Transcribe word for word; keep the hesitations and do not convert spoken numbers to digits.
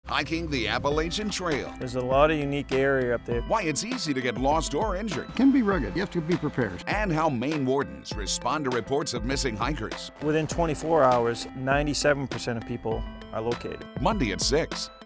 hiking the Appalachian Trail, There's a lot of unique area up there. why it's easy to get lost or injured, It can be rugged. You have to be prepared. and how Maine Wardens respond to reports of missing hikers. Within twenty-four hours, ninety-seven percent of people are located. Monday at six.